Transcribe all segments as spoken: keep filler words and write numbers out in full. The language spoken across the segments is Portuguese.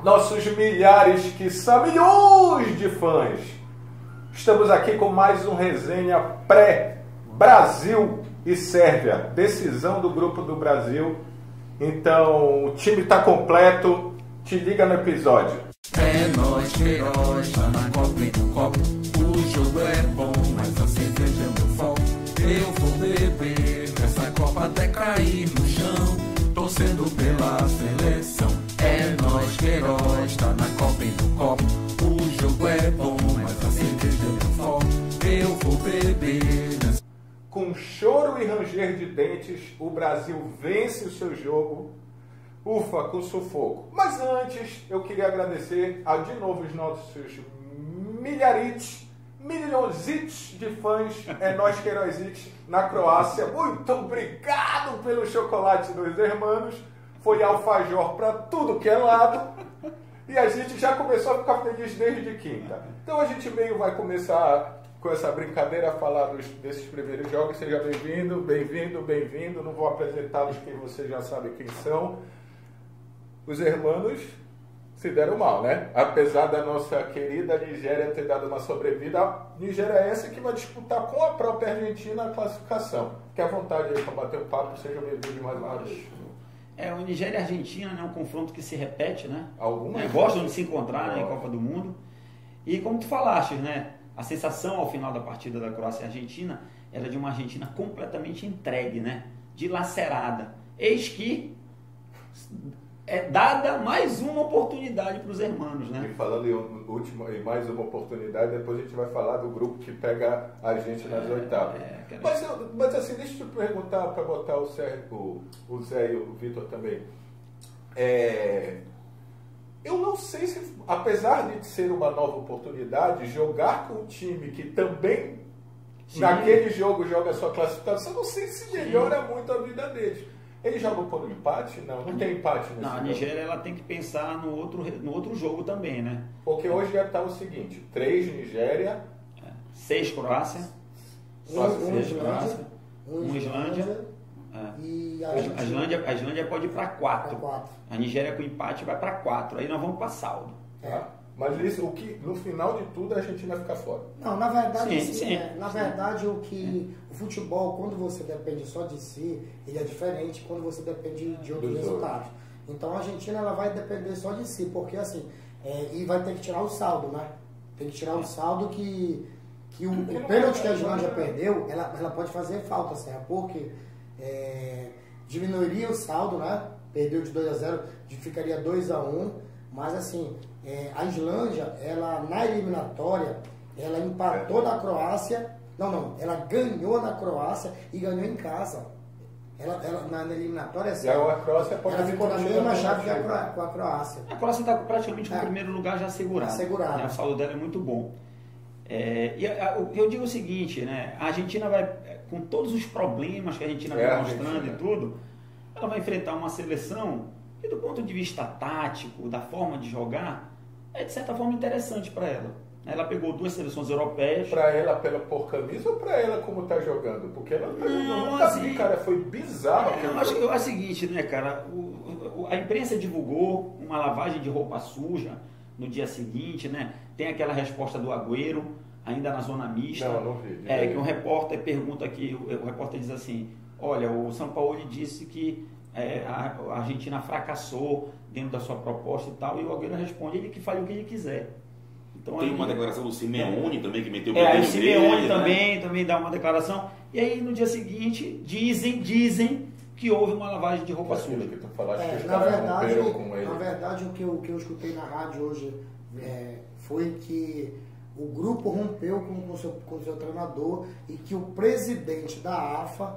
nossos milhares, que são milhões de fãs. Estamos aqui com mais um resenha pré-Brasil e Sérvia. Decisão do Grupo do Brasil. Então, o time está completo. Te liga no episódio. É nóis, Queiroz, tá na copa e no copo. O jogo é bom, mas a cerveja é meu foco. Eu vou beber nessa copa até cair no chão, torcendo pela seleção. É nóis, Queiroz, tá na copa e no copo. O jogo é bom, mas a cerveja é meu foco. Eu vou beber nessa... Com choro e ranger de dentes, o Brasil vence o seu jogo. Ufa, com sufoco. Mas antes, eu queria agradecer a, de novo, os nossos milharites, milhõesitos de fãs, é nós Queirozites, na Croácia. Muito obrigado pelo chocolate dos hermanos. Foi alfajor para tudo que é lado. E a gente já começou a ficar feliz desde quinta. Então a gente meio vai começar com essa brincadeira a falar dos, desses primeiros jogos. Seja bem-vindo, bem-vindo, bem-vindo. Não vou apresentá-los, que você já sabe quem são. Os hermanos se deram mal, né? Apesar da nossa querida Nigéria ter dado uma sobrevida, a Nigéria é essa que vai disputar com a própria Argentina a classificação. Fique à vontade aí para bater um papo, sejam bem-vindos mais uma vez. É, o Nigéria e a Argentina, né, é um confronto que se repete, né? Algumas é, gostam de se encontrar, né, em Copa do Mundo. E como tu falaste, né? A sensação ao final da partida da Croácia e Argentina era de uma Argentina completamente entregue, né? Dilacerada. Eis que é dada mais uma oportunidade para os hermanos, né? E falando em, última, em mais uma oportunidade, depois a gente vai falar do grupo que pega a gente nas é, oitavas. É, quero... mas, eu, mas assim, deixa eu te perguntar, para botar o, Sérgio, o, o Zé e o Vitor também. É, eu não sei se, apesar de ser uma nova oportunidade, jogar com um time que também Sim. naquele jogo joga a sua classificação, eu não sei se melhora Sim. muito a vida deles. Eles jogam por um empate? Não, não tem empate nesse Não, a Nigéria ela tem que pensar no outro, no outro jogo também, né? Porque hoje já está o seguinte, três Nigéria... É. Seis Croácia. Um, um seis Islândia. Croácia. Um Um Islândia. Islândia. É. E a A Argentina. Islândia, a Islândia pode ir para quatro. Pra quatro. A Nigéria com empate vai para quatro. Aí nós vamos para saldo. Tá? Mas isso, o que, no final de tudo, a Argentina fica fora. Não, na verdade, Sim, sim, sim. é, na verdade o que o futebol, quando você depende só de si, ele é diferente quando você depende de outros Dos resultados. Então a Argentina ela vai depender só de si, porque assim, é, e vai ter que tirar o saldo, né? Tem que tirar o saldo que, que o, o pênalti que a Islândia perdeu, ela, ela pode fazer falta, Serra, porque é, diminuiria o saldo, né? Perdeu de dois a zero, ficaria dois a um, mas assim, é, a Islândia, ela na eliminatória, ela empatou na Croácia, não, não, ela ganhou na Croácia e ganhou em casa. Ela, ela na, na eliminatória, assim, E a Croácia pode ela ficou na mesma chave que a, chave. Cro- com a Croácia. A Croácia está praticamente com É. o primeiro lugar já assegurado. Assegurado. Né? O saldo dela é muito bom. É, e a- a- eu digo o seguinte, né? A Argentina vai, com todos os problemas que a Argentina É, vai a mostrando Argentina. e tudo, ela vai enfrentar uma seleção que, do ponto de vista tático, da forma de jogar, é de certa forma interessante para ela. Ela pegou duas seleções europeias. Pra ela pela por camisa ou pra ela como tá jogando? Porque ela não tá Não, jogando. Nunca assim, vi, cara. Foi bizarro. É, eu acho, eu acho o seguinte, né, cara? O, o- a imprensa divulgou uma lavagem de roupa suja no dia seguinte, né? Tem aquela resposta do Agüero, ainda na zona mista. Não, não vi. É, que um repórter pergunta aqui, o, o repórter diz assim, olha, o São Paulo disse que é, a, a Argentina fracassou dentro da sua proposta e tal, e o Agüero responde, ele que fale o que ele quiser. Então, Tem aí- uma declaração do Simeone também, que meteu o é, aí o bedelho Simeone dele, né? também, também dá uma declaração. E aí no dia seguinte dizem, dizem que houve uma lavagem de roupa Aquilo suja. que tu falaste que É, os na caras verdade, romperam com ele. na verdade o, que eu, o que eu escutei na rádio hoje é, foi que o grupo rompeu com, com, seu, com o seu treinador e que o presidente da AFA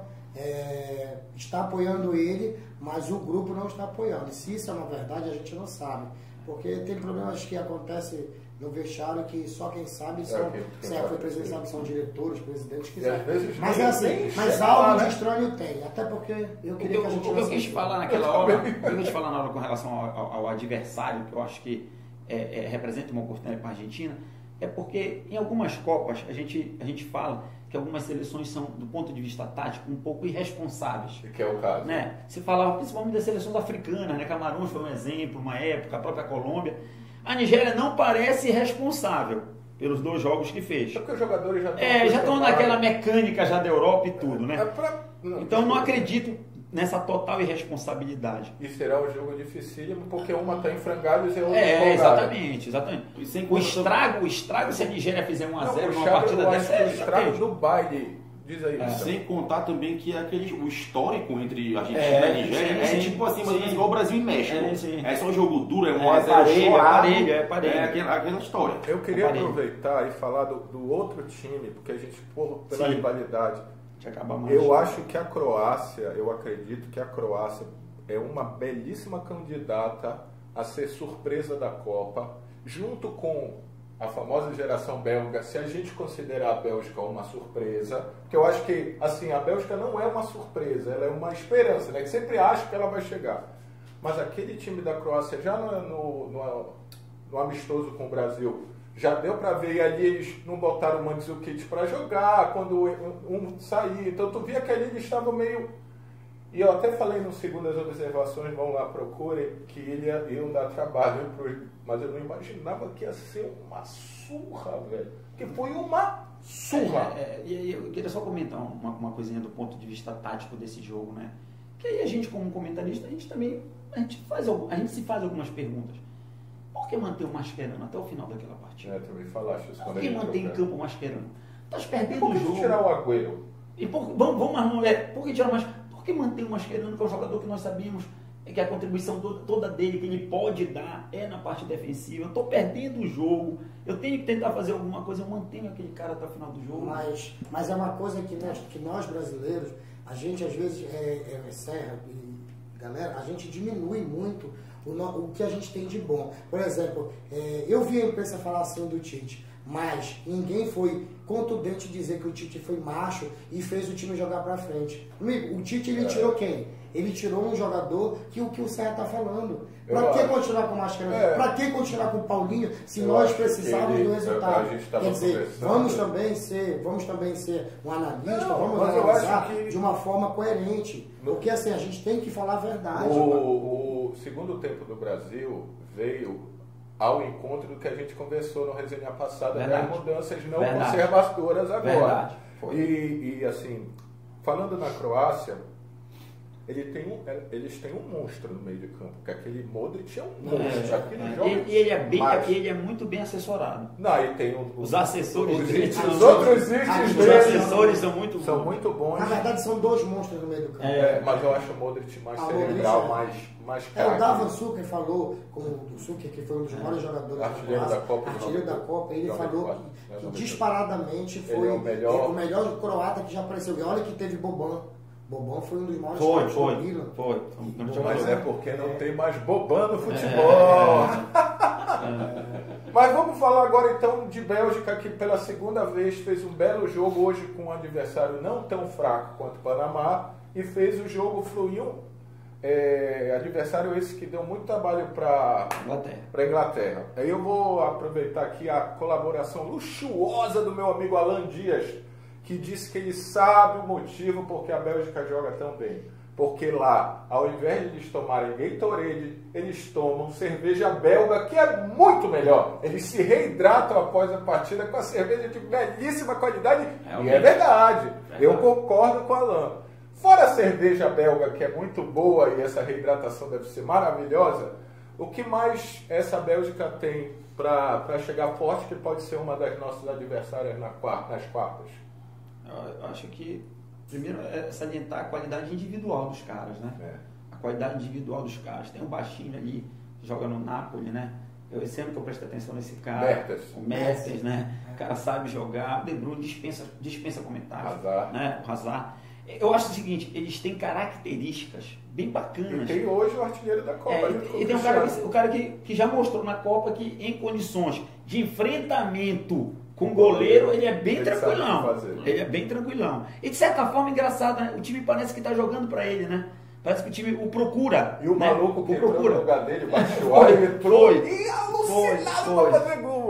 é, está apoiando ele, mas o grupo não está apoiando. E se isso é uma verdade, a gente não sabe. Porque tem problemas que acontecem no vestiário que só quem sabe são, que- que se sabe. foi presidente, sabe, são diretores, presidentes que E às sabem. vezes Mas nem- é assim, nem mas chega algo lá, de né? estranho tem. Até porque eu O que queria eu, que a gente o que eu quis tivesse- falar naquela hora, o que eu quis falar na hora com relação ao, ao- ao adversário, que eu acho que é, é, representa uma oportunidade para a Argentina, é porque em algumas Copas a gente, a gente fala que que algumas seleções são, do ponto de vista tático, um pouco irresponsáveis. Que é o caso. Né? Se falava principalmente das seleções africanas, né? Camarões foi um exemplo, uma época, a própria Colômbia. A Nigéria não parece responsável pelos dois jogos que fez. Porque os jogadores já estão É, já estão naquela mecânica já da Europa e tudo, né? É pra... não, Então eu não acredito nessa total irresponsabilidade. E será um jogo dificílimo, porque uma está em frangalhos e a outra É, empolgada. exatamente, exatamente. E sem O conta- estrago, o estrago se a Nigéria fizer um a zero Não, o numa Thiago, partida eu acho dessa, que o é estrago estratégico. do baile, diz aí. É. Luciano. Sem contar também que aquele, o histórico entre a Argentina É, e a Nigéria sim, é sim, tipo assim, mais ou menos sim. igual o Brasil e México. É, sim. É só jogo duro, é um É, a zero parelho, é chorado. parelho, é parelho. É aquela, aquela história. Eu queria Aparelho. aproveitar e falar do, do outro time, porque a gente, por, pela Sim. rivalidade, Deixa eu acabar mais. eu acho que a Croácia, eu acredito que a Croácia é uma belíssima candidata a ser surpresa da Copa, junto com a famosa geração belga, se a gente considerar a Bélgica uma surpresa, porque eu acho que, assim, a Bélgica não é uma surpresa, ela é uma esperança, né? Que sempre acha que ela vai chegar. Mas aquele time da Croácia, já no, no, no, no amistoso com o Brasil, já deu para ver, e ali eles não botaram o Mandzukic para jogar, quando um, um saía, então tu via que ali eles estavam meio... E eu até falei no segundo das observações, vão lá, procurem, que ele ia, iam dar trabalho, pro, mas eu não imaginava que ia ser uma surra, velho. Que foi uma surra. É, é, e eu queria só comentar uma, uma coisinha do ponto de vista tático desse jogo, né? Que aí a gente, como comentarista, a gente também a gente faz, algum- a gente se faz algumas perguntas. Por que manter o Mascherano até o final daquela partida? É, tu me falaste isso Por quando que ele manter em entrou, campo o Mascherano? Estás cara. perdendo Por o que tu jogo. tirar o Agüero? E por, vamos, vamos mais não é, por que tirar mais? Por que manter o Mascherano, que é um jogador que nós sabíamos que a contribuição toda, toda dele, que ele pode dar, é na parte defensiva. Eu estou perdendo o jogo, eu tenho que tentar fazer alguma coisa, eu mantenho aquele cara até o final do jogo. Mas, mas é uma coisa que nós, que nós brasileiros, a gente às vezes, é, é, Serra e galera, a gente diminui muito o, no- o que a gente tem de bom. Por exemplo, é, eu vi a imprensa falar assim do Tite, mas ninguém foi contundente dizer que o Tite foi macho e fez o time jogar pra frente. Amigo, o Tite ele É. tirou quem? Ele tirou um jogador que o que o Serra tá falando. Pra Eu que acho. continuar com o Mascherano? É. Pra que continuar com o Paulinho se Eu nós acho que precisávamos ele- do a resultado? gente tava Quer dizer, conversando. vamos também ser, vamos também ser um analista, Não, vamos mas eu analisar acho que- de uma forma coerente. Porque assim, a gente tem que falar a verdade. O, o segundo tempo do Brasil veio ao encontro do que a gente conversou no resenha passada, Verdade. das mudanças não Verdade. conservadoras agora. Verdade. Foi. E, e assim, falando na Croácia, ele tem um, eles têm um monstro no meio de campo, porque aquele Modric é um monstro. É, aquele é. joga Ele, ele é bem, demais. ele é muito bem assessorado. Não, e tem um, Os assessores os, dele os, são- os outros Ah, itens Os Os dele assessores são muito são bons. muito bons. Na verdade, são dois monstros no meio do campo. É. É, mas eu acho o Modric mais Ah, o cerebral, Modric é. mais, mais É, o craque. Davan Suker falou, como o Suker, que foi um dos maiores jogadores Artilheiro Croácia, da Copa, artilheiro da noventa- Copa, ele noventa e falou quatro, que, né, que noventa e quatro. disparadamente Ele foi é o melhor- o melhor croata que já apareceu. E olha que teve Boban. Boban foi um dos maiores Foi, craques do foi, Milan. foi. Foi um grande Mas jogador. é porque não tem mais bobão no futebol. Mas vamos falar agora então de Bélgica, que pela segunda vez fez um belo jogo hoje com um adversário não tão fraco quanto o Panamá e fez o jogo fluir. É, adversário esse que deu muito trabalho para Inglaterra. para Inglaterra. Aí eu vou aproveitar aqui a colaboração luxuosa do meu amigo Alan Dias, que disse que ele sabe o motivo porque a Bélgica joga tão bem. Porque lá, ao invés de eles tomarem Gatorade, eles tomam cerveja belga, que é muito melhor. Eles se reidratam após a partida com a cerveja de belíssima qualidade. Realmente. E é verdade. Verdade. Eu concordo com o Alan. Fora a cerveja belga, que é muito boa e essa reidratação deve ser maravilhosa, o que mais essa Bélgica tem para chegar forte, que pode ser uma das nossas adversárias na quarta, nas quartas? Eu acho que, primeiro, é salientar a qualidade individual dos caras, né? É. A qualidade individual dos caras. Tem um baixinho ali, que joga no Napoli, né? Eu, esse ano que eu prestei atenção nesse cara. Mertens. O Mertens, né? O cara sabe jogar. O De Bruyne dispensa, dispensa comentários. Hazard. Né? O Hazard. Eu acho o seguinte, eles têm características bem E bacanas. tem hoje o artilheiro da Copa. É, junto com e, e tem um Cristiano. cara, que, o cara que, que já mostrou na Copa que em condições de enfrentamento com o goleiro, ele é bem Ele sabe tranquilão. o que fazer. Ele é bem tranquilão. E de certa forma, engraçado, né? O time parece que está jogando para ele, né? Parece que o time o procura. E o né? maluco que o entrou procura. no lugar dele, Foi, baixou, ele entrou foi. e Foi, alucinado foi. pra fazer gol.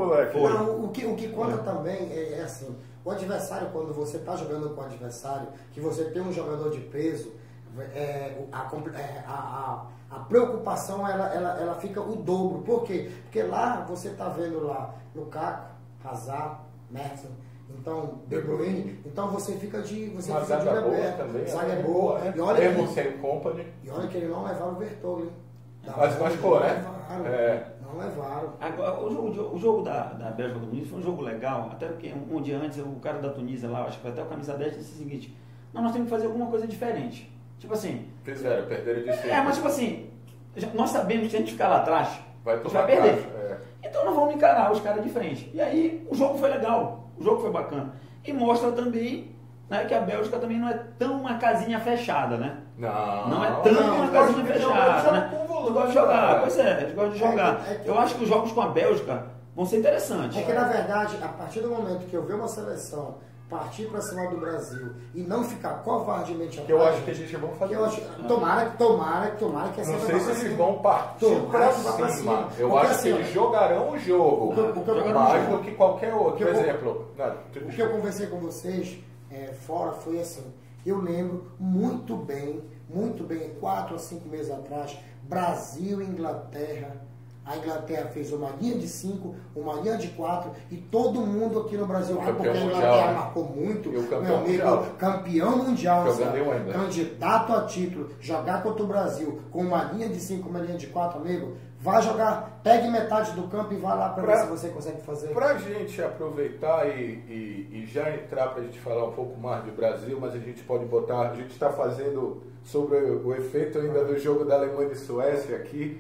moleque? Não, o que, o que conta também é, é assim, o adversário, quando você está jogando com o adversário, que você tem um jogador de peso, é, a, a, a, a preocupação ela, ela, ela fica o dobro. Por quê? Porque lá você está vendo lá Lukaku, Hazard, Mertens, então De Bruyne, então você fica de você Uma fica de zaga boa aberto. também. Zaga é né? boa. né? E olha Mesmo que, sem Company. e olha que ele não levaram o Vertonghen. Mas machucou, né? Levaram, É. Não levaram. Agora, o jogo, o jogo da, da Bélgica do Muniz foi um jogo legal, até porque um, um dia antes o cara da Tunísia lá, acho que foi até o camisa dez, disse o seguinte: não, nós temos que fazer alguma coisa diferente. Tipo assim. Fizeram, perderam de cima. É, mas tipo assim, já- nós sabemos que se a gente ficar lá atrás, Vai a gente tomar vai perder. caixa, é. Então nós vamos encarar os caras de frente. E aí o jogo foi legal, o jogo foi bacana. E mostra também, né, que a Bélgica também não é tão uma casinha fechada, né? Não, Não é tão não, uma eles casinha gostam de fechada, jogar né? com volume, Eles gostam de jogar, cara. pois é, eles gostam de jogar. É que- é que- Eu acho que os jogos com a Bélgica vão ser interessantes. É que, na verdade, a partir do momento que eu ver uma seleção partir para cima do Brasil e não ficar covardemente Que eu atrás, acho que a gente vai que fazer. eu acho, tomara, tomara, tomara que essa Não sei vá se pra eles cima. vão partir Tomara pra que vá pra cima. cima. Eu Porque acho assim, que eles jogarão o jogo. O que eu- o que eu- mais do que qualquer outro. o que Por eu- exemplo, não, O que eu conversei com vocês é, fora foi assim, eu lembro muito bem, muito bem, quatro a cinco meses atrás, Brasil e Inglaterra. A Inglaterra fez uma linha de cinco, uma linha de quatro, e todo mundo aqui no Brasil, ah, porque a Campeão Inglaterra mundial, né? marcou muito, E o campeão meu amigo, mundial. campeão mundial, Jogando sabe? em Wembley. Candidato a título, jogar contra o Brasil com uma linha de cinco, uma linha de quatro, amigo, vai jogar, pegue metade do campo e vai lá para ver Pra- se você consegue fazer. Para a gente aproveitar e, e- e já entrar para a gente falar um pouco mais de Brasil, mas a gente pode botar, a gente está fazendo sobre o, o efeito ainda do jogo da Alemanha e Suécia aqui,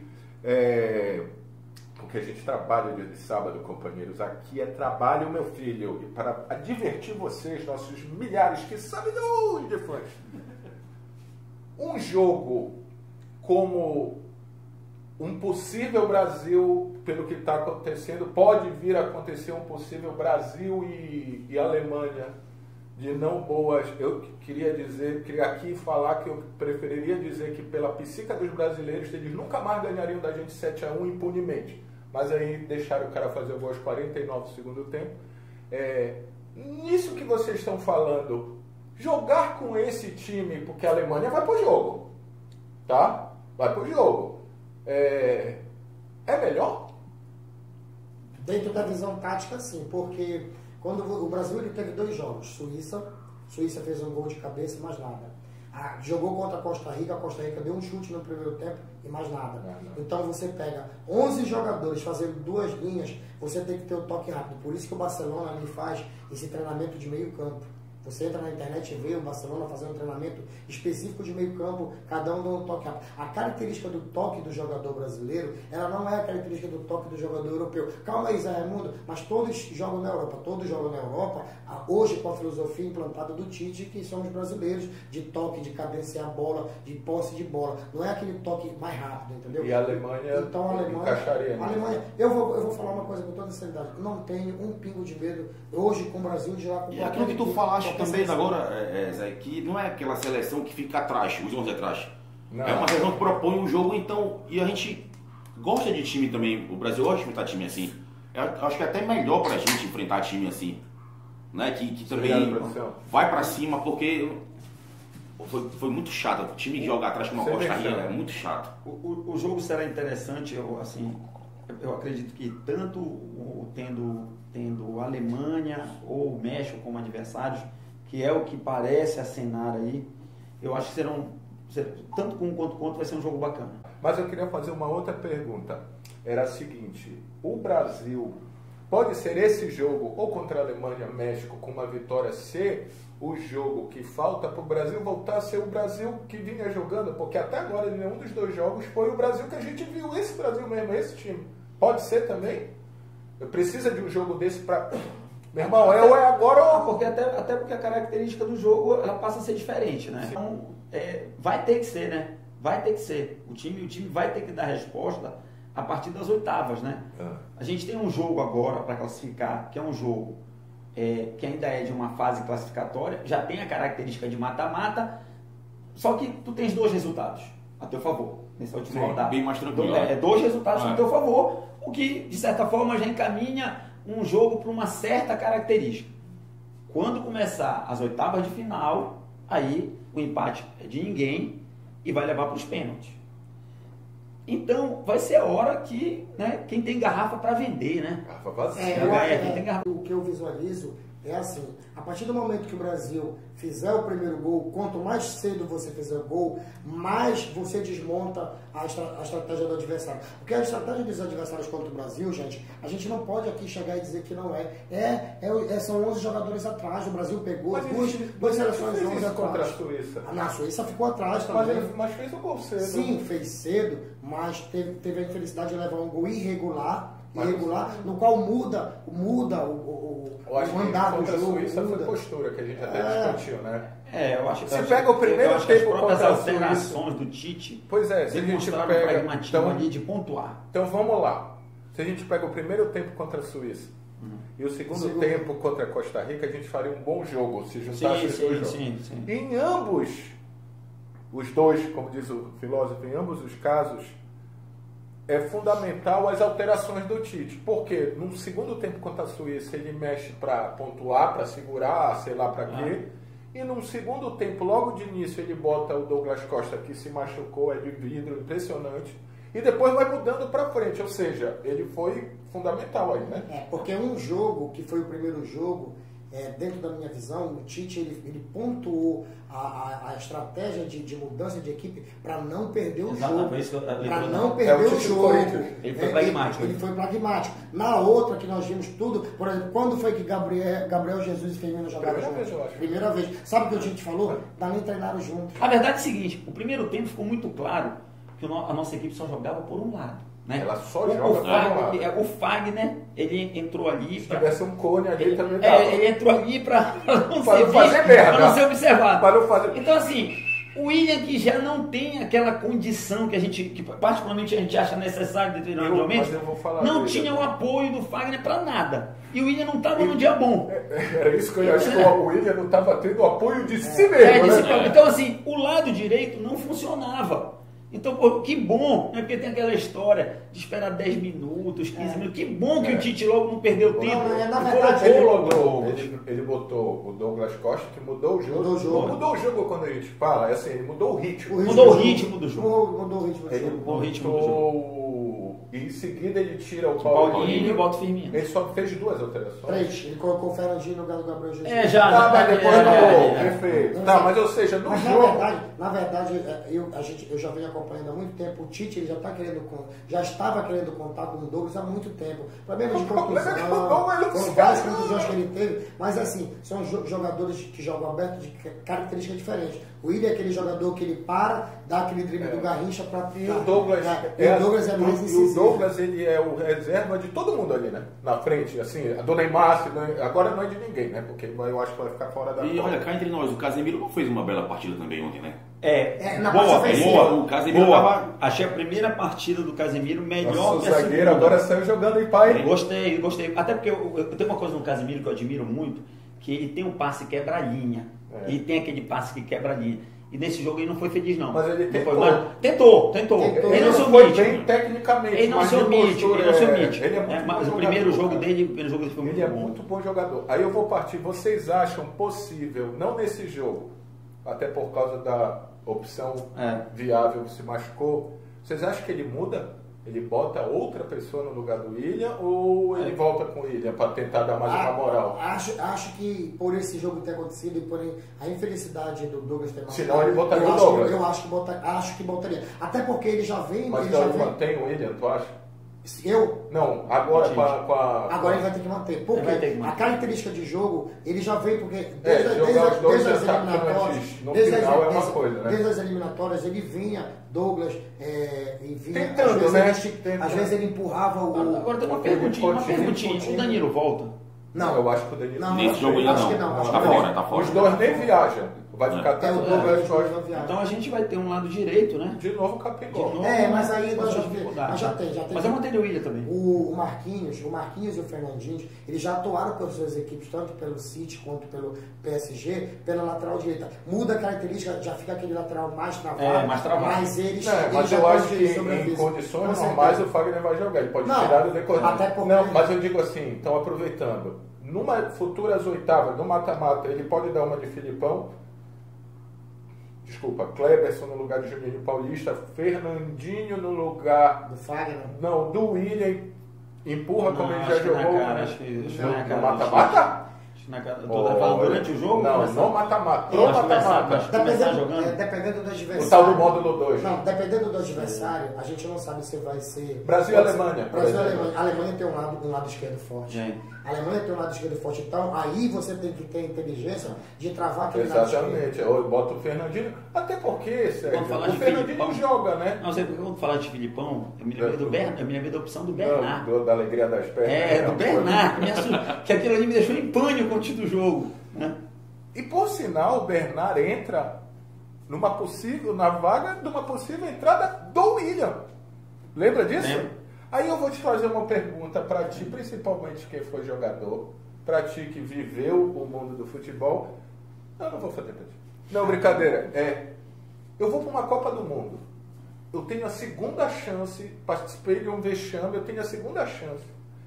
é, porque a gente trabalha dia de sábado, companheiros, aqui é trabalho, meu filho, e para divertir vocês, nossos milhares que sabem de fãs, um jogo como um possível Brasil, pelo que está acontecendo, pode vir a acontecer um possível Brasil e, e Alemanha de não boas. Eu queria dizer, queria aqui falar que eu preferiria dizer que pela psica dos brasileiros eles nunca mais ganhariam da gente sete a um impunemente. Mas aí deixaram o cara fazer o gol aos quarenta e nove do segundo tempo. É, nisso que vocês estão falando, jogar com esse time, porque a Alemanha vai pro jogo, tá? Vai pro jogo. É, é melhor? Dentro da visão tática, sim, porque quando o Brasil ele teve dois jogos, Suíça, Suíça fez um gol de cabeça e mais nada. Ah, jogou contra a Costa Rica, a Costa Rica deu um chute no primeiro tempo e mais nada. Não, não. Então você pega onze jogadores fazendo duas linhas, você tem que ter o toque rápido. Por isso que o Barcelona ali faz esse treinamento de meio campo. Você entra na internet e vê o Barcelona fazendo um treinamento específico de meio campo, cada um dando um toque rápido. A característica do toque do jogador brasileiro, ela não é a característica do toque do jogador europeu. Calma aí, Zé Raimundo, mas todos jogam na Europa, todos jogam na Europa, hoje com a filosofia implantada do Tite, que somos brasileiros, de toque, de cadenciar a bola, de posse de bola. Não é aquele toque mais rápido, entendeu? E a Alemanha Então a Alemanha, encaixaria a nisso. Alemanha eu, vou, eu vou falar uma coisa com toda sinceridade, não tenho um pingo de medo hoje com o Brasil de lá com E aquilo que tu equipe, falaste qualquer também seleção. agora, é, é, Zé, que não é aquela seleção que fica atrás, os onze atrás. Não. É uma seleção que propõe um jogo, então, e a gente gosta de time também, o Brasil gosta de enfrentar time assim. Eu acho que é até melhor pra gente enfrentar time assim, né, que, que também Obrigado, produção. vai pra cima, porque foi, foi muito chato, o time que joga atrás com uma Sem Costa Rica mexer. é muito chato. O, o, o jogo será interessante, eu, assim, eu, eu acredito que tanto o, tendo, tendo Alemanha ou México como adversários, que é o que parece acenar aí, eu acho que serão, ser- tanto com um quanto contra vai ser um jogo bacana. Mas eu queria fazer uma outra pergunta. Era a seguinte: o Brasil pode ser esse jogo, ou contra a Alemanha, México, com uma vitória, ser o jogo que falta para o Brasil voltar a ser o Brasil que vinha jogando? Porque até agora, em nenhum dos dois jogos, foi o Brasil que a gente viu, esse Brasil mesmo, esse time. Pode ser também? Precisa de um jogo desse para... Meu irmão, é ou é agora Ah, ou... porque até, até porque a característica do jogo ela passa a ser diferente, né? Então, é, vai ter que ser, né? Vai ter que ser. O time, o time vai ter que dar resposta a partir das oitavas, né? Ah. A gente tem um jogo agora para classificar, que é um jogo é, que ainda é de uma fase classificatória, já tem a característica de mata-mata, só que tu tens dois resultados a teu favor, nessa última Sim, rodada. bem mais tranquilo, Do- é, né? dois resultados Ah. a teu favor, o que, de certa forma, já encaminha um jogo para uma certa característica. Quando começar as oitavas de final, aí o empate é de ninguém e vai levar para os pênaltis. Então, vai ser a hora que, né, quem tem garrafa para vender, né? Garrafa vazia. É, Vai eu- ganhar, é, quem tem garrafa. o que eu visualizo é assim, a partir do momento que o Brasil fizer o primeiro gol, quanto mais cedo você fizer o gol, mais você desmonta a, estra- a estratégia do adversário. Porque a estratégia dos adversários contra o Brasil, gente, a gente não pode aqui chegar e dizer que não é. É, é, é- são onze jogadores atrás, o Brasil pegou Mas duas, ele- duas mas ele seleções fez onze isso contra atrás. a Suíça. Na Suíça ficou atrás Mas, também. ele, mas fez o gol cedo. Sim, fez cedo, mas teve, teve a infelicidade de levar um gol irregular, Mas- irregular, no qual muda, muda o, o, Eu acho o que andar do contra a jogo. Suíça foi muda. postura, que a gente até É. discutiu, né? É, eu acho Você eu acho- pega o primeiro eu acho que as tempo próprias contra a Suíça. alterações do Tite Pois é, se a gente demonstraram um pega... pragmatismo Então, ali de pontuar. então vamos lá. Se a gente pega o primeiro tempo contra a Suíça e o segundo, Segundo. tempo contra a Costa Rica, a gente faria um bom jogo, se juntasse Sim, os sim, dois jogos. sim, sim. Em ambos, os dois, como diz o filósofo, em ambos os casos, é fundamental as alterações do Tite. Porque no segundo tempo contra a Suíça ele mexe para pontuar, para segurar, sei lá para quê. E no segundo tempo, logo de início, ele bota o Douglas Costa, que se machucou, é de vidro, impressionante. E depois vai mudando para frente. Ou seja, ele foi fundamental aí, né? É, porque um jogo, que foi o primeiro jogo, é, dentro da minha visão, o Tite ele, ele pontuou a, a, a estratégia de, de mudança de equipe para não perder o Exato, jogo. foi isso que eu lembrei, Para né? não É o perder o Tite do jogo. Corinthians. Ele foi É, pragmático. Ele, ele foi pragmático. Na outra que nós vimos tudo, por exemplo, quando foi que Gabriel, Gabriel Jesus e Firmino jogaram Primeira juntos? vez, eu acho. Primeira vez. Sabe o que o Tite falou? Ainda nem treinaram juntos. A verdade é o seguinte, o primeiro tempo ficou muito claro que o no- a nossa equipe só jogava por um lado. Né? Ela só o, joga o por um Fagner, lado. é, o Fagner, ele entrou ali Se pra, tivesse um cone ali também dava. é, ele entrou ali para não, Pra ser não fazer visto, merda. pra não ser observado. Para não fazer- Então assim, o William que já não tem aquela condição que a gente, que particularmente a gente acha necessário de determinados Eu- momentos, mas eu vou falar não dele tinha o agora. apoio do Fagner para nada. E o William não estava num dia bom. Era isso que eu ia acho que o William não estava tendo o apoio de si É, mesmo, disse, né? então assim, o lado direito não funcionava. Então, pô, que bom, né? Porque tem aquela história de esperar dez minutos, quinze minutos. Que bom que É. o Tite logo não perdeu tempo. Não, é, na e verdade, colocou Ele logo botou, o- ele, ele botou o Douglas Costa, que mudou o jogo. Mudou o jogo. Mudou o jogo quando a gente fala, é assim, ele mudou o ritmo. Mudou o do ritmo do jogo. Mudou, mudou o ritmo do Ele jogo. Mudou o ritmo do botou... E em seguida ele tira o O Paulinho e Paulinho. bota o Firmino. Ele só fez duas alterações. Três. Ele colocou o Fernandinho no lugar do Gabriel Jesus. É, já. Tá, mas é, depois é, do é, gol, é. perfeito. Não Tá, sei. mas ou seja, no Mas na jogo... verdade, na verdade é, eu, a gente, eu já venho acompanhando há muito tempo. O Tite ele já, tá querendo, con- já estava querendo contar com o Douglas há muito tempo. Problemas de O problema é que o contusão, Douglas não foram se várias ganha. contusões que ele teve. Mas assim, são jo- jogadores que jogam aberto de ca- características diferentes. O Willian é aquele jogador que ele para, dá aquele drible do Garrincha para... E o Douglas, e o Douglas é mais e o incisivo. Douglas ele é o reserva de todo mundo ali, né? Na frente, assim, a do Neymar, se não- agora não é de ninguém, né? Porque eu acho que vai ficar fora da E Copa. olha, cá entre nós, o Casemiro não fez uma bela partida também ontem, né? É, É, na boa, parte ofensiva. boa. O Casemiro boa. tava- Achei a primeira partida do Casemiro melhor Nossa, o que a zagueiro segunda. agora saiu jogando em pai. Gostei, gostei. Até porque eu, eu, eu tenho uma coisa no Casemiro que eu admiro muito, que ele tem um passe quebra-linha. É. Ele tem aquele passe que quebra-linha. E nesse jogo ele não foi feliz, não. Mas ele Não tentou. foi, mas tentou, tentou. Tentou. Ele Ele não não se foi omite. bem tecnicamente, Ele não mas se de omite, postura, ele não se é- omite. Ele é muito É, bom mas o jogador, primeiro jogo cara. dele, o primeiro jogo dele foi muito Ele é bom. muito bom jogador. Aí eu vou partir. Vocês acham possível, não nesse jogo, até por causa da opção É. viável que se machucou, vocês acham que ele muda? Ele bota outra pessoa no lugar do William ou ele É. volta com o William para tentar dar mais uma moral? Ah, Acho, acho que por esse jogo ter acontecido e por a infelicidade do Douglas ter machucado, Senão ele botaria eu o acho que- Douglas. Eu acho que, bota, acho que botaria. Até porque ele já vem. Mas ele então já ele vem mantém o William, tu acha? eu, Não, agora Gente. com a, com a- agora ele vai ter que manter. Porque Ele vai ter que manter. a característica de jogo, ele já vem porque É, desde, jogar desde, os dois desde as eliminatórias. atacantes no desde as- final é uma desde- coisa, né? Desde as eliminatórias ele vinha, Douglas, é, e vinha. Tentando, às vezes, né? ele, Tentando. às vezes ele empurrava o. Agora tem uma o perguntinha, uma Coutinho, perguntinha. O Coutinho. Danilo volta? Não. eu acho que o Danilo Não, Nesse acho jogo que- ainda acho não. que não, acho Tá que não. fora, tá fora. Os dois nem viajam. Vai ficar até É o o Douglas Douglas Costa. Costa. Então a gente vai ter um lado direito, né? De novo o Capingol. De novo. É, mas aí Com nós já, suas tem, dificuldades. mas já tem, já tem. Mas eu manteria o William também. O, o Marquinhos, o Marquinhos e o Fernandinho, eles já atuaram com as suas equipes, tanto pelo City quanto pelo P S G, pela lateral direita. Muda a característica, já fica aquele lateral mais travado. É, mais travado. Mas eles, É, eles mas já eu têm acho que aquele sobreaviso. em condições Com normais certeza. o Fagner vai jogar. Ele pode Não, tirar do decorrer. até porque- Não, mas eu digo assim, então aproveitando, numa futuras oitavas, no mata-mata, ele pode dar uma de Filipão. Desculpa, Kleberson no lugar de Juninho Paulista, Fernandinho no lugar. Do Fagner. Não, do William. Empurra como Não, ele já acho que na jogou. cara, acho que- acho que no na cara, no mata-mata? Acho que na cara- Tô falando durante o jogo? Não, começar- no mata-mata. Eu No acho que começar- mata-mata. acho que começar Dependendo, jogando. é, dependendo do adversário. O tal do módulo dois. Não, dependendo do adversário, a gente não sabe se vai ser. Brasil e Alemanha, por Brasil e exemplo. Alemanha. A Alemanha tem um lado, um lado esquerdo forte. É. A Alemanha tem um lado esquerdo forte. Então, aí você tem que ter inteligência de travar aquele lado esquerdo. Exatamente. Eu boto o Fernandinho. Até porque, Sérgio, Vamos falar o de Fernandinho Filipão. joga, né? Não sei porque quando falar de Filipão, eu me lembrei do Bernard, eu me lembrei da opção do Da, Bernard. do- da alegria das pernas. É, né? do Bernard, que, me assustou, que aquilo ali me deixou em pânico antes do jogo. Né? E por sinal, o Bernard entra numa possível, na vaga de uma possível entrada do William. Lembra disso? Lembro. Aí eu vou te fazer uma pergunta para ti, principalmente quem foi jogador, para ti que viveu o mundo do futebol. Não, não vou fazer para ti. Não, brincadeira. É, eu vou para uma Copa do Mundo. Eu tenho a segunda chance, participei de um vexame, eu tenho a segunda chance.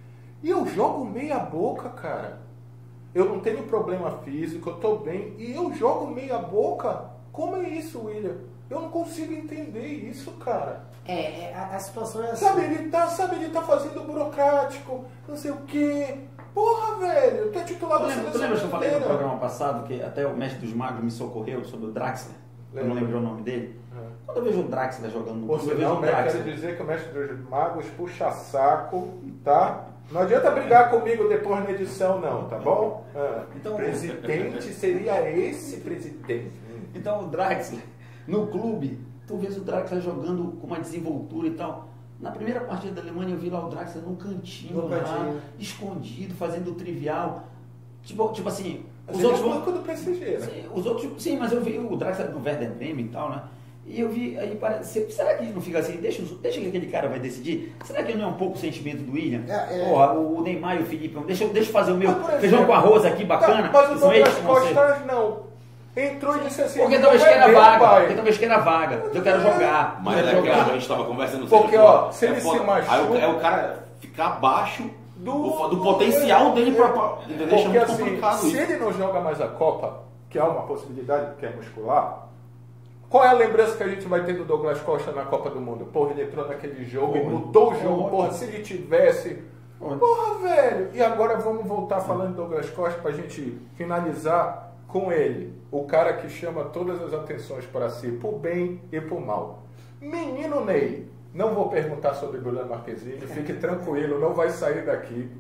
E eu jogo meia boca, cara. Eu não tenho problema físico, eu tô bem. E eu jogo meia boca? Como é isso, William? Eu não consigo entender isso, cara. É, é, a, a situação é assim. Sabe, ele tá, sabe, ele tá fazendo burocrático, não sei o quê. Porra, velho, tu é titular Tu da lembra, tu seleção lembra que eu falei no brasileira? programa passado que até o mestre dos magos me socorreu sobre o Draxler? Eu não Lembro. lembro o nome dele. É. Quando eu vejo o Draxler jogando no Ou clube, eu vejo senão, o né, quero Draxler. dizer que o mestre dos magos puxa saco, tá? Não adianta brigar comigo depois na edição, não, tá bom? Ah, Então- presidente seria esse presidente. Então o Draxler, no clube, tu vês o Draxler jogando com uma desenvoltura e tal. Na primeira partida da Alemanha eu vi lá o Draxler num cantinho, No lá, cantinho. escondido, fazendo trivial. Tipo, tipo assim, Mas os ele outros é vão... banco do P S G, né? Sim, os outros, sim, mas eu vi o Draxler do Werder Bremen e tal, né? E eu vi, aí parece, será que não fica assim, deixa, os- deixa que aquele cara vai decidir? Será que não é um pouco o sentimento do William? É, é. Porra, o Neymar e o Felipe, deixa, eu- deixa eu fazer o meu Mas, por feijão exemplo, com arroz aqui, bacana. Tá, mas o que são eles Douglas que vão ser- Costa não. Entrou e disse assim, Porque não talvez é queira meu, vaga, pai. porque talvez queira vaga, eu quero jogar, Mas quero é aquilo que a jogar. gente tava conversando. Porque, pô, ó, se é ele foda. se machuca- Aí o- é o cara ficar abaixo do, Do- do, potencial dele pra. pra É, entendeu? Deixa porque muito assim, complicado se isso. ele não joga mais a Copa, que é uma possibilidade, que é muscular, qual é a lembrança que a gente vai ter do Douglas Costa na Copa do Mundo? Porra, ele entrou naquele jogo e Foi. mudou o jogo. Foi. Porra, se ele tivesse... Foi. Porra, velho! E agora vamos voltar falando de Douglas Costa pra gente finalizar com ele. O cara que chama todas as atenções para si, por bem e por mal. Menino Ney. Não vou perguntar sobre Bruno Marquezine, fique tranquilo, não vai sair daqui.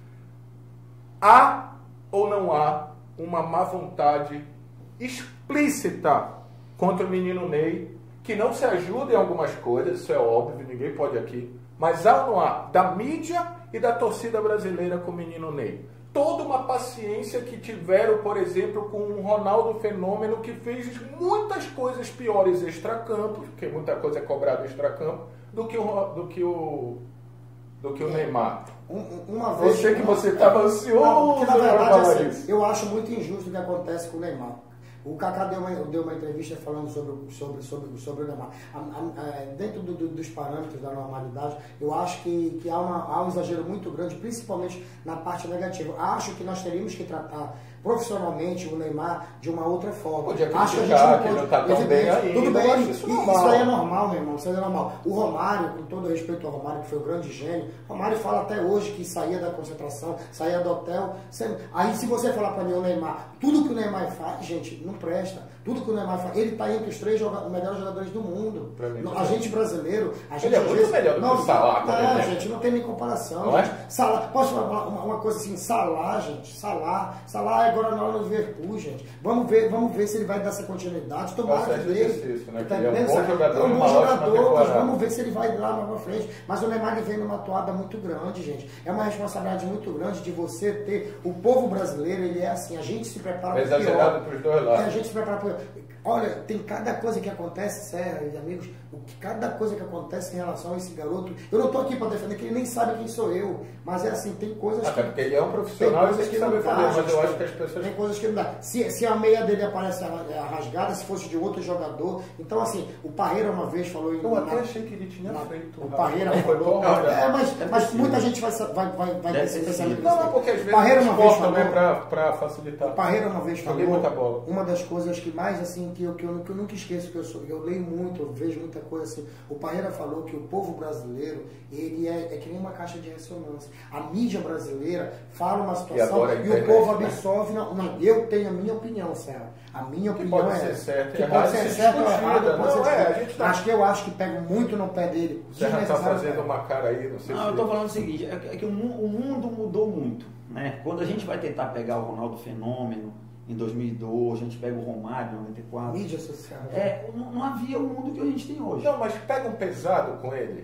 Há ou não há uma má vontade explícita contra o menino Ney, que não se ajuda em algumas coisas, isso é óbvio, ninguém pode aqui, mas há ou não há da mídia e da torcida brasileira com o menino Ney? Toda uma paciência que tiveram, por exemplo, com o Ronaldo Fenômeno, que fez muitas coisas piores extracampo, porque muita coisa é cobrada extracampo, do que o, do que o, do que o Neymar. Um- um- uma Eu vez. sei que você estava ansioso Não, porque, na pra verdade, falar assim, isso. eu acho muito injusto o que acontece com o Neymar. O Kaká deu uma, deu uma entrevista falando sobre, sobre, sobre, sobre o Neymar. A- a- a- dentro do- do- dos parâmetros da normalidade, eu acho que, que há, uma, há um exagero muito grande, principalmente na parte negativa. Acho que nós teríamos que tratar profissionalmente o Neymar de uma outra forma. Podia acho que a gente criticar, não que pode, ele não tá tão evidente, bem ainda, tudo eu bem, acho isso e- normal. isso aí é normal, meu irmão, isso aí é normal. O Romário, com todo respeito ao Romário, que foi o grande gênio, o Romário fala até hoje que saía da concentração, saía do hotel. Você- Aí se você falar para mim o Neymar, tudo que o Neymar faz, gente, não presta. Tudo que o Neymar faz, ele está entre os três joga- melhores jogadores do mundo. Pra mim, a também. gente brasileiro, a gente Ele é às muito vezes- melhor do que o Salah, por Não, exemplo. gente, não tem nem comparação. Não é? gente. Salah, posso falar uma, uma coisa assim, Salah, gente, Salah, Salah é agora na hora do Liverpool, gente. Vamos ver, vamos ver se ele vai dar essa continuidade. Tomara Nossa, que é dê. difícil, né? Tá Que ele é um entendendo? bom Sabe? jogador, É um bom uma ótima jogador, mas temporada. vamos ver se ele vai lá mais pra frente. Mas o Neymar ele vem numa toada muito grande, gente. É uma responsabilidade muito grande de você ter. O povo brasileiro, ele é assim, a gente se prepara É pro pior. exagerado pros dois É, a lados. gente se prepara pro... foi... Olha, tem cada coisa que acontece, Serra e amigos, o que cada coisa que acontece em relação a esse garoto. Eu não estou aqui para defender, que ele nem sabe quem sou eu. Mas é assim, tem coisas Até que... porque ele é um profissional e tem que saber fazer, mas eu acho que as pessoas... Tem coisas que não dá. Se, se a meia dele aparece rasgada, se fosse de outro jogador... Então, assim, o Parreira uma vez falou... Eu até achei que ele tinha na, feito... O Parreira foi falou... bom, é, mas, mas muita gente vai, vai, vai, vai ter esse pensamento. Não, não, porque às vezes Parreira uma vez falou, também para facilitar. O Parreira uma vez Joguei falou... muita bola. Uma das coisas que mais, assim, que eu, que eu, que eu nunca esqueço, que eu, sou, eu leio muito, eu vejo muita coisa assim. O Parreira falou que o povo brasileiro, ele é, é que nem uma caixa de ressonância. A mídia brasileira fala uma situação e, e internet, o povo né? absorve. Não, não, eu tenho a minha opinião, Sérgio. A minha Que opinião pode é ser essa. certo, que errado, pode ser se certo ou discutida. errado, pode Não, ser é, certo. a gente tá- Mas que eu acho que pega muito no pé dele. O Serra está fazendo uma cara aí, não sei Não, se... eu estou falando o seguinte, é que o mundo mudou muito, né? Quando a gente vai tentar pegar o Ronaldo Fenômeno em dois mil e dois, a gente pega o Romário em noventa e quatro. Mídia social. É, não, não havia o mundo que a gente tem hoje. Não, mas pega um pesado com ele.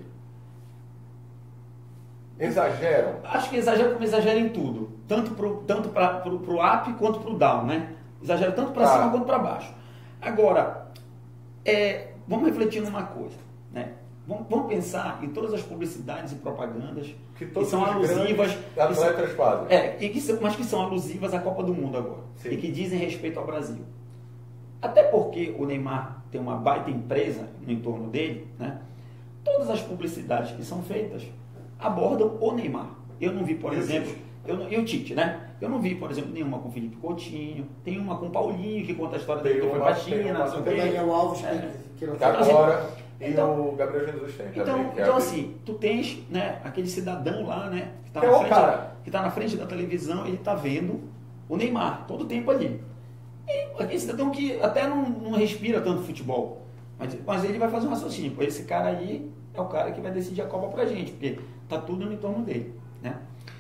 Exageram. Acho que exagera como exagera em tudo. Tanto pro, tanto para pro, pro up quanto pro down, né? Exagera tanto para Ah. cima quanto para baixo. Agora, é, vamos refletir numa coisa, né? Vamos, vamos pensar em todas as publicidades e propagandas Que que, todos são os alusivas, grandes atletas fazem. é, e que são, mas que são alusivas à Copa do Mundo agora. Sim. E que dizem respeito ao Brasil. Até porque o Neymar tem uma baita empresa no entorno dele, né? Todas as publicidades que são feitas abordam o Neymar. Eu não vi, por E o exemplo, Tite? eu não, e o Tite, né? Eu não vi, por exemplo, nenhuma com o Felipe Coutinho, tem uma com o Paulinho, que conta a história dele, que Tem foi uma- pra tem China, uma não sei o O quê. Daniel Alves, É. que, que não Que faz. agora, e Então- o Gabriel Jesus tem Então, também. que é então a- assim, tu tens, né, aquele cidadão lá, né, que está Que é na, o frente- cara. que tá na frente da televisão, ele está vendo o Neymar todo o tempo ali. E aquele cidadão que até não, não respira tanto futebol, mas, mas ele vai fazer um raciocínio. Pô, esse cara aí é o cara que vai decidir a Copa pra gente, porque tá tudo no entorno dele, né?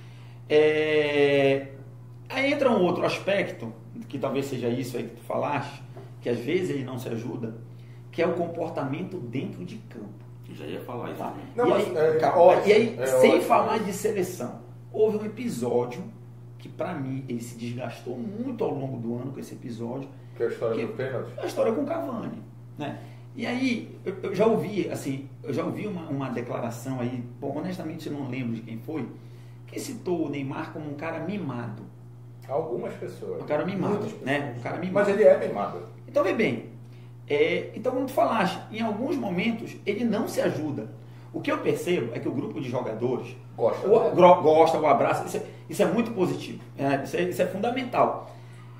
É... Aí entra um outro aspecto, que talvez seja isso aí que tu falaste, que às vezes ele não se ajuda, que é o comportamento dentro de campo. Eu já ia falar isso Tá? também. Não, e, mas aí, é calma, ótimo, e aí, é sem ótimo. falar de seleção, houve um episódio que pra mim ele se desgastou muito ao longo do ano com esse episódio, Que é a história que- do pênalti. a história com o Cavani, né? E aí, eu, eu já ouvi, assim, eu já ouvi uma, uma declaração aí, bom, honestamente eu não lembro de quem foi, que citou o Neymar como um cara mimado. Algumas pessoas. Um cara mimado, Muitas pessoas. né? Um cara mimado. Mas ele é mimado. Então, vê bem, é, então como tu falaste, em alguns momentos ele não se ajuda. O que eu percebo é que o grupo de jogadores Gosta. o, gro- gosta, o abraça, isso é, isso é muito positivo, é, isso, é, isso é fundamental.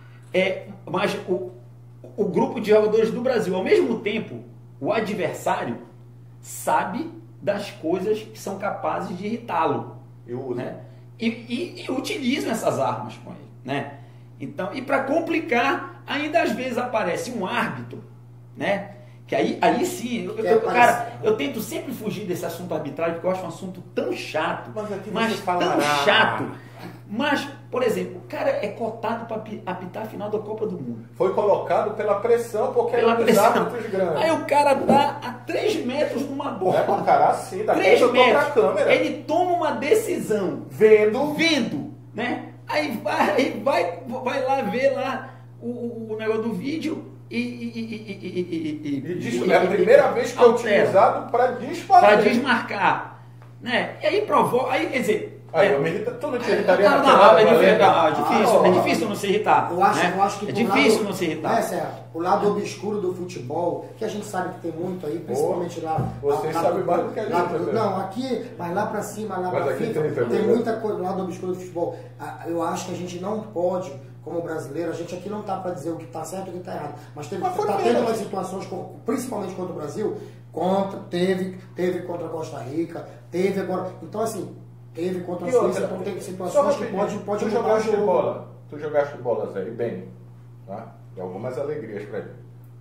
É, mas o, o grupo de jogadores do Brasil, ao mesmo tempo, o adversário sabe das coisas que são capazes de irritá-lo, Eu uso. né? E, e, e utilizam essas armas com ele, né? Então, e para complicar, ainda às vezes aparece um árbitro, né? Que aí, aí sim, eu, Que eu- aparece. cara, eu tento sempre fugir desse assunto arbitrário, porque eu acho um assunto tão chato, Mas aqui mas você falará. tão chato. Mas, por exemplo, o cara é cotado para apitar a final da Copa do Mundo. Foi colocado pela pressão, porque Pela é um dos pressão. árbitros grandes. Aí o cara tá a três metros numa bola. É pra cara assim, daqui três eu tô pra metros. câmera. Ele toma uma decisão Vendo. vendo, né? Aí vai, aí vai, vai lá ver lá o, o, o negócio do vídeo e... e, e, e, e, e, E diz, é a primeira vez que é altera, utilizado para desfazer. para desmarcar, né? E aí provoca, aí quer dizer... Aí é, eu me irrita, tu não te irritaria não, naquela não, é hora, difícil, né? não, é difícil, Ah, é difícil não se irritar. Eu acho, né? eu acho que é pro difícil lado, não se irritar. É, Sérgio, o lado obscuro do futebol, que a gente sabe que tem muito aí, principalmente lá. Vocês lá, sabem lá, mais do que a lá- gente, né? Não, aqui, mas lá pra cima, lá Mas pra aqui FIFA, tem tem, também, né? muita coisa do lado obscuro do futebol. Ah, Eu acho que a gente não pode, como brasileiro, a gente aqui não tá pra dizer o que tá certo e o que tá errado. Mas, teve, Mas foi tá mesmo. tendo umas situações, com- principalmente contra o Brasil, contra, teve, teve contra a Costa Rica, teve agora. Então, assim. Teve contra a E Suíça, outra, então tem só situações que rapidinho, pode, pode tu mudar o jogaste jogo. bola, tu jogaste bola, Zé, e bem, tá? E algumas alegrias pra ele.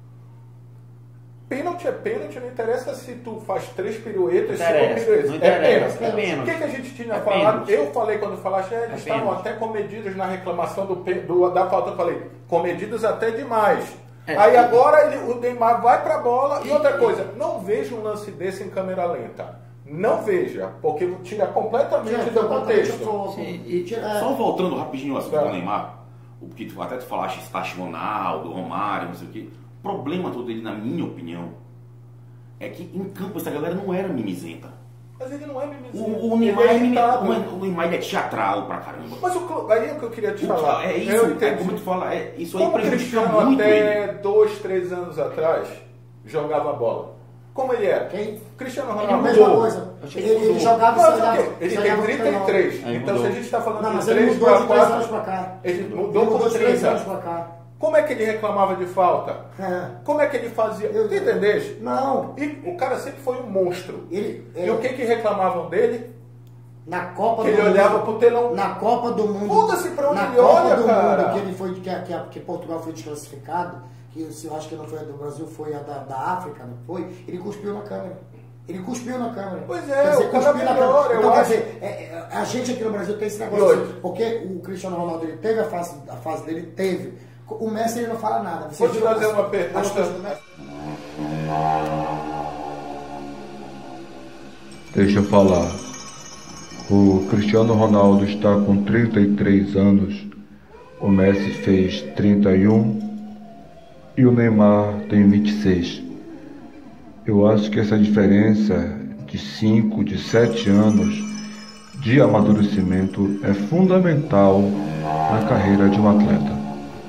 Pênalti é pênalti, não interessa se tu faz três piruetas, cinco Interessa, piruetas. não É interessa, pênalti. é pênalti. O que, que a gente tinha É falado? pênalti. Eu falei quando falaste, é, eles É estavam pênalti. até comedidos na reclamação do, pê- do- da falta. Eu falei, comedidos até demais. É. Aí agora ele- o Neymar vai pra bola. E outra coisa, não veja um lance desse em câmera lenta. Não veja, porque tira completamente Tira do completamente contexto. o foco. Sim, e- Tira- é. Só voltando rapidinho ao assunto Tá. do Neymar. o que tu, até tu falaste, Cristiano Ronaldo, Romário, não sei o quê. O problema todo dele, na minha opinião, é que em campo essa galera não era mimizenta. Mas ele não é mimizento. O, o, Neymar, ele é é, irritado. o, o Neymar ele é teatral pra caramba. Mas o, aí é o que eu queria te falar. É isso, eu é entendi. como tu fala, é, isso aí Como o prejudica Cristiano muito até ele. dois, três anos atrás jogava bola. Como ele era? Quem? Cristiano Ele é a Ronaldo. mesma mudou. coisa. Achei Ele, que ele mudou. jogava Mas e o olhava- quê? Ele você tem olhava pro trinta e três. Aí Então mudou. se a gente está falando Não, de mas ele três mudou para de três anos quatro, pra cá. ele Ele mudou mudou com de três trinta. anos pra cá. Como é que ele reclamava de falta? É. Como é que ele fazia? Eu- Tu entendeste? Não. E o cara sempre foi um monstro. Ele, E o que que reclamavam dele? Na Copa Que do ele Mundo. olhava pro telão. Na Copa do Mundo. Foda-se pra onde na ele Copa olha, do cara. Mundo, que ele foi, que, que, que Portugal foi desclassificado, que eu acho que não foi a do Brasil, foi a da, da África, não foi? Ele cuspiu na câmera. Ele cuspiu na câmera. Pois é, o cara cuspiu na melhora, câmera. eu Então, quer acho. dizer, é, é, a gente aqui no Brasil tem esse E negócio hoje? assim, porque o Cristiano Ronaldo ele teve a fase, a fase dele, teve. O Messi ele não fala nada. Você Vou te viu fazer as- uma as pergunta. coisas do Messi? Deixa eu falar. O Cristiano Ronaldo está com trinta e três anos, o Messi fez trinta e um e o Neymar tem vinte e seis. Eu acho que essa diferença de cinco, de sete anos de amadurecimento é fundamental na carreira de um atleta.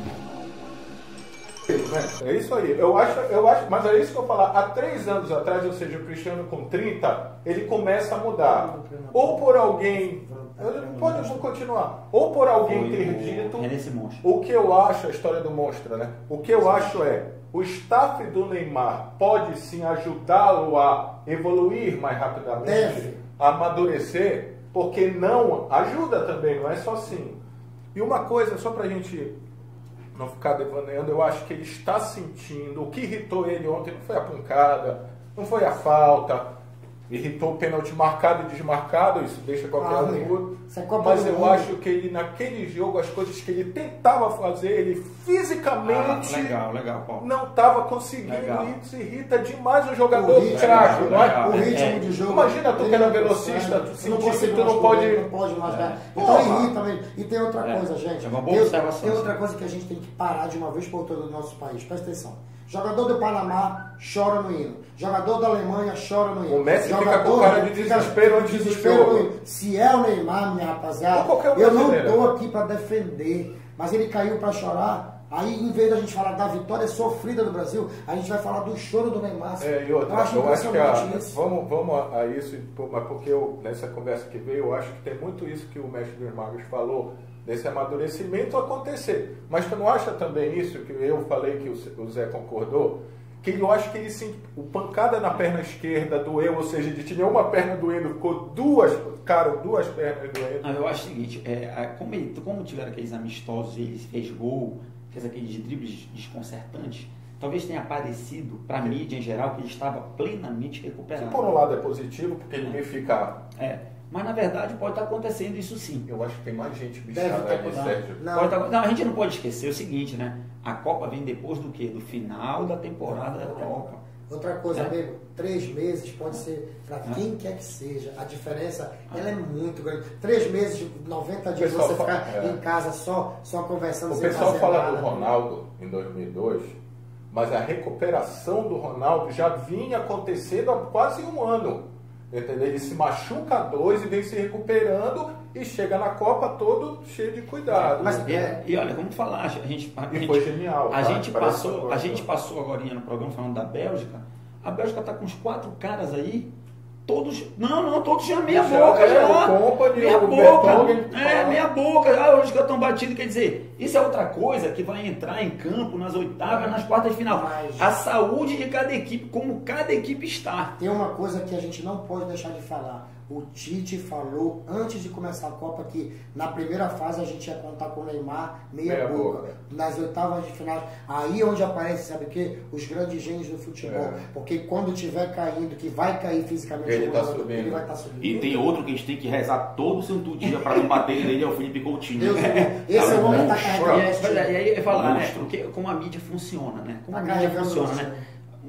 É isso aí. Eu acho, eu acho, mas é isso que eu falar. Há três anos atrás, ou seja, o Cristiano com trinta, ele começa a mudar. Ou por alguém. Eu, pode vou continuar. Ou por alguém ter dito. É nesse monstro. O que eu acho, a história do monstro, né? O que eu acho é, o staff do Neymar pode sim ajudá-lo a evoluir mais rapidamente, Deve. a amadurecer, porque não ajuda também, não é só assim. E uma coisa, só pra gente não ficar devaneando, eu acho que ele está sentindo, o que irritou ele ontem não foi a pancada, não foi a falta, irritou o pênalti marcado e desmarcado, isso deixa qualquer Ah, um amigo, puto. isso é Copa Mas do eu Mundo. acho que ele, naquele jogo, as coisas que ele tentava fazer, ele fisicamente Ah, legal, legal, Paulo. não estava conseguindo. Legal. E isso irrita demais um jogador O ritmo, craque, não é? legal. O ritmo É. de jogo. Imagina tu que era ele não velocista, consegue, tu não sentir que consegue tu não mais pode- correr, não pode mais dar. Então Porra. irrita mesmo. E tem outra É. coisa, gente. É uma boa tem, observação, tem sim. outra coisa que a gente tem que parar de uma vez por todas no nosso país. Presta atenção. Jogador do Panamá chora no hino. Jogador da Alemanha chora no hino. O Messi fica Jogador com cara de fica desespero antes do desespero jogo. no hino. Se é o Neymar, minha Ou rapaziada, qualquer um eu não brasileiro. tô aqui pra defender. Mas ele caiu pra chorar. Aí, em vez da gente falar da vitória sofrida do Brasil, a gente vai falar do choro do Neymar. É, e outra, eu acho eu acho que a, impressionante isso. vamos, vamos a isso, pô, mas porque eu, nessa conversa que veio, eu acho que tem muito isso que o mestre dos magos falou, desse amadurecimento acontecer. Mas tu não acha também isso, que eu falei que o o Zé concordou? Que eu acho que ele sim, o pancada na perna esquerda doeu, ou seja, de tinha uma perna doendo, ficou duas, cara, duas pernas doendo. Não, eu acho o seguinte, é, a- como, ele, como tiveram aqueles amistosos, ele fez gol, fez aqueles dribles desconcertantes, talvez tenha parecido para a mídia em geral que ele estava plenamente Que recuperado. por um lado é positivo, porque ninguém fica. É, mas na verdade pode estar acontecendo isso sim. Eu acho que tem mais gente Deve bichada tá aí, acontecendo. Sérgio. Não. Pode tá- não, a gente não pode esquecer o seguinte, né? A Copa vem depois do quê? Do final da temporada da Copa. Outra coisa, É. amigo, três meses pode ser para É. quem quer que seja. A diferença, ela é muito grande. Três meses, noventa dias, pessoal você fala- ficar é. em casa só, só conversando O sem pessoal fazer fala nada. do Ronaldo em dois mil e dois, mas a recuperação do Ronaldo já vinha acontecendo há quase um ano. Entendeu? Ele se machuca dois e vem se recuperando e chega na Copa todo cheio de cuidado. Mas- E, e olha, como falar, a gente, a E gente, foi genial. a tá? gente Parece passou, uma a gente coisa. passou agora no programa falando da Bélgica. A Bélgica tá com uns quatro caras aí, todos, não, não, todos já meia Já, boca é, já. o Company, meia o boca. Vertonghen, É, fala. meia boca. Ah, hoje que eu tão batido, quer dizer, isso é outra coisa que vai entrar em campo nas oitavas, nas quartas de final. Mas- A saúde de cada equipe, como cada equipe está. Tem uma coisa que a gente não pode deixar de falar. O Tite falou antes de começar a Copa que na primeira fase a gente ia contar com o Neymar meia, Meia boca. boca. Nas oitavas de final. Aí onde aparece, sabe o quê? Os grandes gênios do futebol. É. Porque quando tiver caindo, que vai cair fisicamente, Ele o tá jogador, subindo. ele vai estar subindo. E tem outro que a gente tem que rezar todo santo dia para não bater nele, é o Felipe Coutinho. Deus, esse é o homem que tá carregando É, esse pois time. é, e aí eu falar, né? Monstro. Porque como a mídia funciona, né? Como Tá a mídia carregando funciona, esse né? time.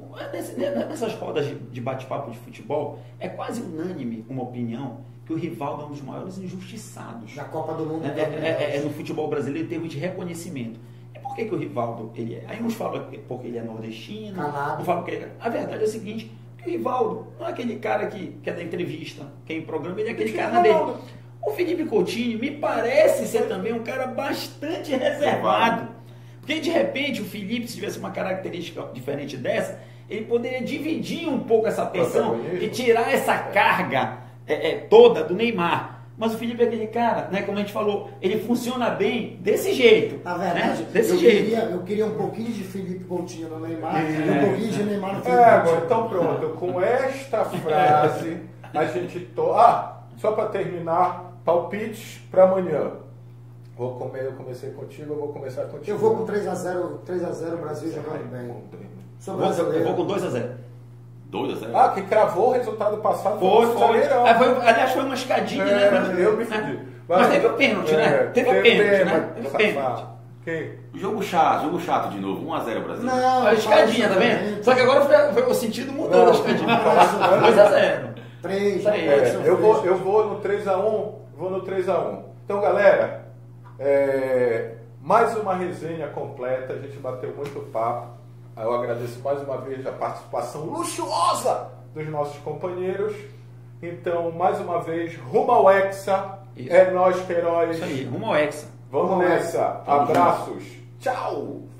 nessas rodas de bate-papo de futebol, é quase unânime uma opinião que o Rivaldo é um dos maiores injustiçados Da Copa do Mundo. é, é, é, é no futebol brasileiro em termos de reconhecimento. E por que, que o Rivaldo ele é? Aí uns falam porque ele é nordestino, Calado. uns falam que ele é... A verdade é o seguinte, que o Rivaldo não é aquele cara que, que é da entrevista, que é em programa, ele é aquele cara na dele. O Felipe Coutinho me parece ser também um cara bastante reservado. Porque de repente o Felipe, se tivesse uma característica diferente dessa, ele poderia dividir um pouco essa tensão e tirar essa carga é, é, toda do Neymar. Mas o Felipe é aquele cara, né, como a gente falou, ele funciona bem desse jeito. Na verdade, né? desse eu, jeito. Queria, eu queria um pouquinho de Felipe Coutinho no Neymar é. e um pouquinho de Neymar no Felipe É, Coutinho. bom, então pronto. Com esta frase, a gente... To... Ah, só para terminar, palpites para amanhã. Vou comer, eu comecei contigo, eu vou começar contigo. Eu vou com três a zero, três a zero Brasil jogando bem. Sou Eu vou, brasileiro. eu vou com dois a zero. dois a zero? Ah, que cravou o resultado passado. Foi, o foi. Zagueirão. Ah, foi. Aliás, foi uma escadinha, É, né? eu me fudi. Mas teve o pênalti, né? É, Teve o pênalti, né? Teve o pênalti. Safado. Quem? Jogo chato, jogo chato de novo. um a zero Brasil. Não, A escadinha, tá fala vendo? isso Só que agora foi, foi, o sentido mudou Não, da escadinha. não, dois a zero. Três, Isso aí. não pode É, sofrer. eu, vou, eu vou no três a um, vou no três a um. Então, galera, é, mais uma resenha completa, a gente bateu muito papo. Eu agradeço mais uma vez a participação luxuosa dos nossos companheiros. Então, mais uma vez, rumo ao Hexa. Isso. É nós, Queiroz. Isso aí, rumo ao Hexa. Vamos Vamos nessa. Tamo Abraços. Tchau.